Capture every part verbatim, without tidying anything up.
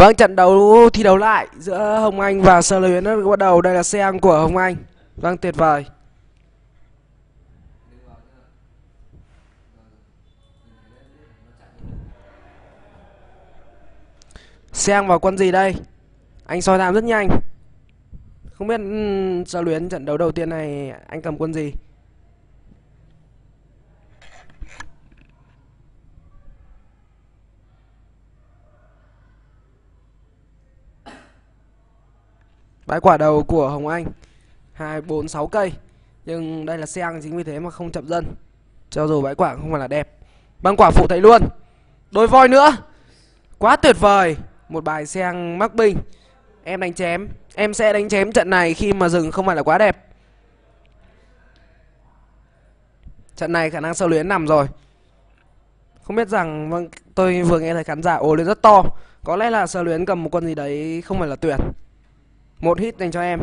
Vâng, trận đấu thi đấu lại giữa Hồng Anh và Sở Luyến đã bắt đầu. Đây là xe ăn của Hồng Anh. Vâng, tuyệt vời. Xe ăn vào quân gì đây? Anh soi tham rất nhanh. Không biết um, Sở Luyến trận đấu đầu tiên này anh cầm quân gì? Bãi quả đầu của Hồng Anh hai, bốn, sáu cây. Nhưng đây là xe ăn, chính vì thế mà không chậm dân. Cho dù bãi quả không phải là đẹp. Băng quả phụ thấy luôn. Đôi voi nữa. Quá tuyệt vời. Một bài xe ăn mắc binh. Em đánh chém. Em sẽ đánh chém trận này khi mà rừng không phải là quá đẹp. Trận này khả năng Sở Luyến nằm rồi. Không biết rằng, vâng, tôi vừa nghe thấy khán giả ồ lên rất to. Có lẽ là Sở Luyến cầm một con gì đấy không phải là tuyệt. Một hit dành cho em.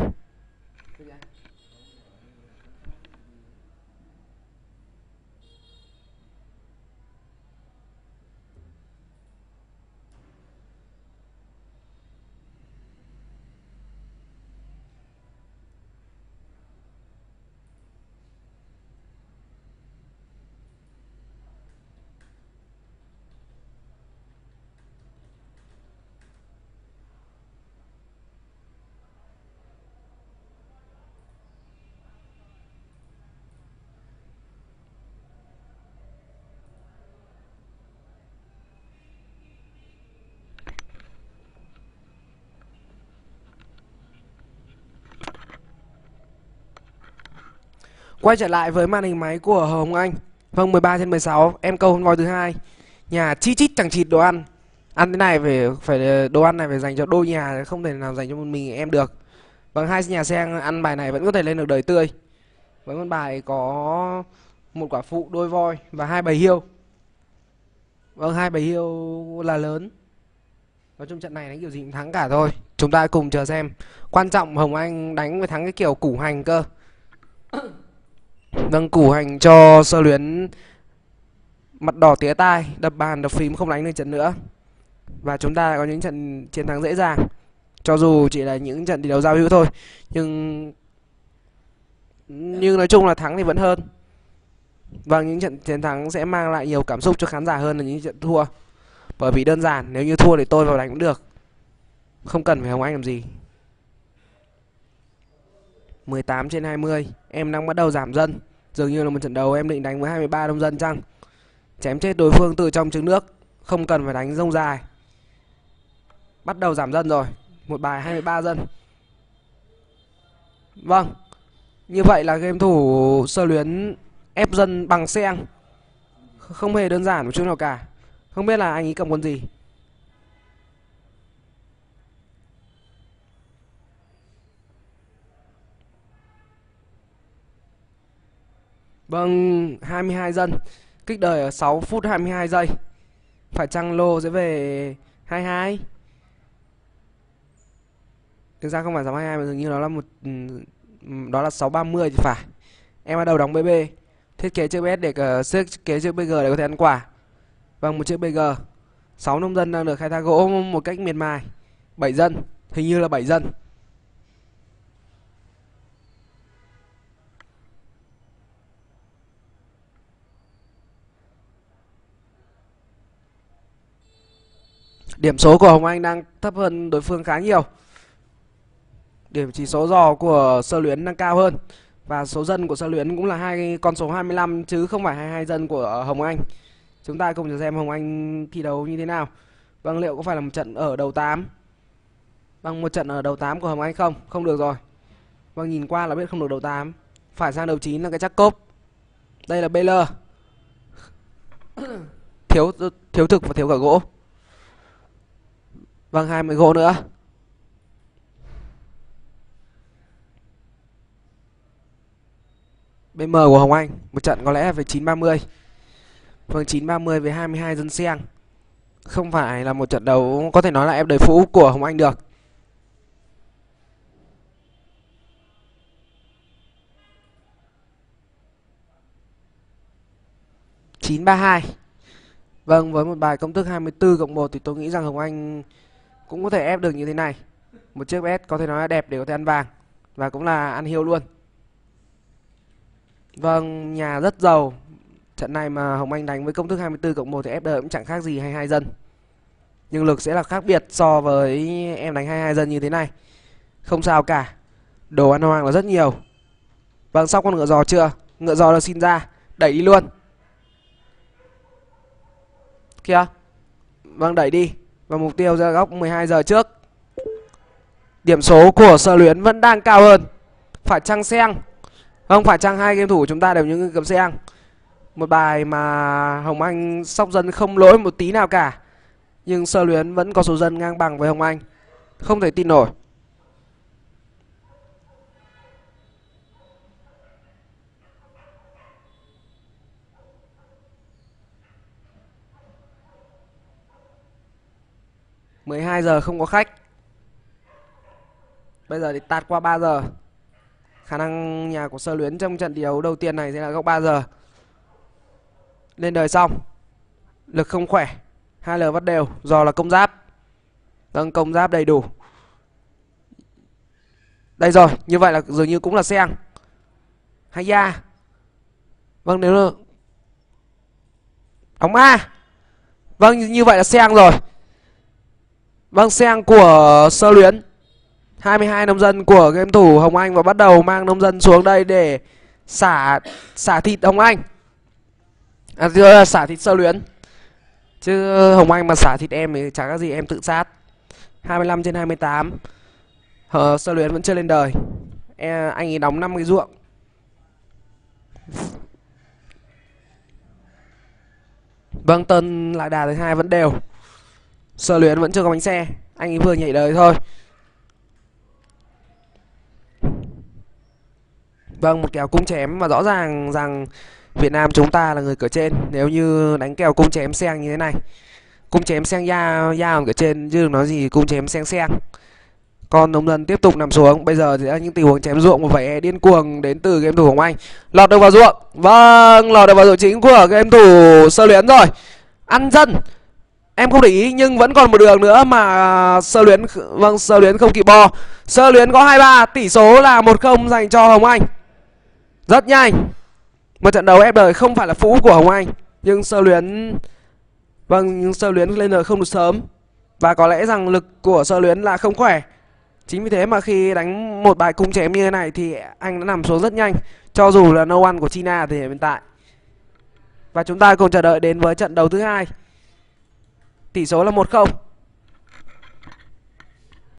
Quay trở lại với màn hình máy của Hồng Anh. Vâng, mười ba trên mười sáu. Em câu con voi thứ hai. Nhà chi chít chẳng chịt đồ ăn. Ăn thế này phải phải đồ ăn này phải dành cho đôi nhà, không thể nào dành cho một mình em được. Vâng, hai nhà xe ăn bài này vẫn có thể lên được đời tươi. Với con bài có một quả phụ, đôi voi và hai bầy hiêu. Vâng, hai bầy hiêu là lớn. Nói chung trận này đánh kiểu gì cũng thắng cả thôi. Chúng ta cùng chờ xem. Quan trọng Hồng Anh đánh với thắng cái kiểu củ hành cơ. Vâng, củ hành cho Sở Luyến mặt đỏ tía tai, đập bàn đập phím không đánh được trận nữa. Và chúng ta có những trận chiến thắng dễ dàng. Cho dù chỉ là những trận thi đấu giao hữu thôi, nhưng nhưng nói chung là thắng thì vẫn hơn. Vâng, những trận chiến thắng sẽ mang lại nhiều cảm xúc cho khán giả hơn là những trận thua. Bởi vì đơn giản, nếu như thua thì tôi vào đánh cũng được, không cần phải Hồng Anh làm gì. Mười tám trên hai mươi. Em đang bắt đầu giảm dân. Dường như là một trận đấu em định đánh với hai mươi ba đông dân chăng. Chém chết đối phương từ trong trứng nước, không cần phải đánh rông dài. Bắt đầu giảm dân rồi. Một bài hai mươi ba dân. Vâng, như vậy là game thủ Sở Luyến ép dân bằng xeng. Không hề đơn giản một chút nào cả. Không biết là anh ấy cầm con gì. Vâng, hai mươi hai dân. Kích đời ở sáu phút hai mươi hai giây. Phải chăng lô sẽ về hai mươi hai? Thực ra không phải sáu hai hai mà dường như nó là một đó là sáu ba mươi thì phải. Em bắt đầu đóng bê bê. Thiết kế chiếc bê ét để uh, thiết kế chiếc bê giê để có thể ăn quả. Vâng, một chiếc bê giê. sáu nông dân đang được khai thác gỗ một cách miệt mài. bảy dân, hình như là bảy dân. Điểm số của Hồng Anh đang thấp hơn đối phương khá nhiều. Điểm chỉ số giò của Sở Luyến đang cao hơn. Và số dân của Sở Luyến cũng là hai con số hai mươi lăm chứ không phải hai mươi hai dân của Hồng Anh. Chúng ta cùng chờ xem Hồng Anh thi đấu như thế nào. Vâng, liệu có phải là một trận ở đầu tám? Vâng, một trận ở đầu tám của Hồng Anh không? Không được rồi. Vâng, nhìn qua là biết không được đầu tám. Phải sang đầu chín là cái chắc cốp. Đây là bê lờ. Thiếu thiếu thực và thiếu cả gỗ. Vâng, hai mươi gỗ nữa. bê em của Hồng Anh, một trận có lẽ là về chín ba mươi. Vâng, chín ba mươi với hai mươi hai dân xeng. Không phải là một trận đấu có thể nói là ép đời phũ của Hồng Anh được. chín ba hai. Vâng, với một bài công thức hai mươi tư cộng một thì tôi nghĩ rằng Hồng Anh cũng có thể ép được như thế này. Một chiếc bet có thể nói là đẹp để có thể ăn vàng và cũng là ăn hiêu luôn. Vâng, nhà rất giàu. Trận này mà Hồng Anh đánh với công thức hai mươi tư cộng một thì ép đê cũng chẳng khác gì hai mươi hai dân. Nhưng lực sẽ là khác biệt so với em đánh hai mươi hai dân như thế này. Không sao cả. Đồ ăn hoang là rất nhiều. Vâng, xong con ngựa giò chưa? Ngựa giò được xin ra. Đẩy đi luôn. Kìa. Vâng, đẩy đi. Và mục tiêu ra góc mười hai giờ trước. Điểm số của Sở Luyến vẫn đang cao hơn. Phải chăng Seng? Vâng, phải chăng hai game thủ của chúng ta đều những người cầm Seng. Một bài mà Hồng Anh sóc dân không lỗi một tí nào cả. Nhưng Sở Luyến vẫn có số dân ngang bằng với Hồng Anh. Không thể tin nổi. mười hai giờ không có khách. Bây giờ thì tạt qua ba giờ. Khả năng nhà của Sở Luyến trong trận thi đấu đầu tiên này sẽ là góc ba giờ. Lên đời xong. Lực không khỏe. hai lờ vắt đều. Giò là công giáp. Vâng, công giáp đầy đủ. Đây rồi. Như vậy là dường như cũng là Seng. Hay da. Vâng, nếu là đóng A. Vâng, như vậy là Seng rồi. Vâng, Seng của Sở Luyến. hai mươi hai nông dân của game thủ Hồng Anh và bắt đầu mang nông dân xuống đây để xả xả thịt Hồng Anh. À, thưa là xả thịt Sở Luyến. Chứ Hồng Anh mà xả thịt em thì chẳng có gì, em tự sát. hai mươi lăm trên hai mươi tám. Ờ, Sở Luyến vẫn chưa lên đời. E, anh ấy đóng năm cái ruộng. Vâng, tân lại đà thứ hai vẫn đều. Sở Luyến vẫn chưa có bánh xe. Anh ấy vừa nhảy đời thôi. Vâng, một kèo cung chém và rõ ràng rằng Việt Nam chúng ta là người cửa trên. Nếu như đánh kèo cung chém Seng như thế này. Cung chém Seng da da ở cửa trên chứ đừng nói gì cung chém Seng Seng. Còn nông dân tiếp tục nằm xuống. Bây giờ thì là những tình huống chém ruộng một vẻ điên cuồng đến từ game thủ Hồng Anh. Lọt được vào ruộng. Vâng, lọt được vào ruộng chính của game thủ Sở Luyến rồi. Ăn dân. Em không để ý nhưng vẫn còn một đường nữa mà Sở Luyến, vâng, Sở Luyến không kịp bo. Sở Luyến có hai ba, tỷ số là một không dành cho Hồng Anh. Rất nhanh. Một trận đấu ép đời không phải là phũ của Hồng Anh, nhưng Sở Luyến, vâng, nhưng Sở Luyến lên đời không được sớm. Và có lẽ rằng lực của Sở Luyến là không khỏe. Chính vì thế mà khi đánh một bài cung chém như thế này thì anh đã nằm xuống rất nhanh, cho dù là no one của China thì hiện tại. Và chúng ta cùng chờ đợi đến với trận đấu thứ hai. Tỷ số là một không.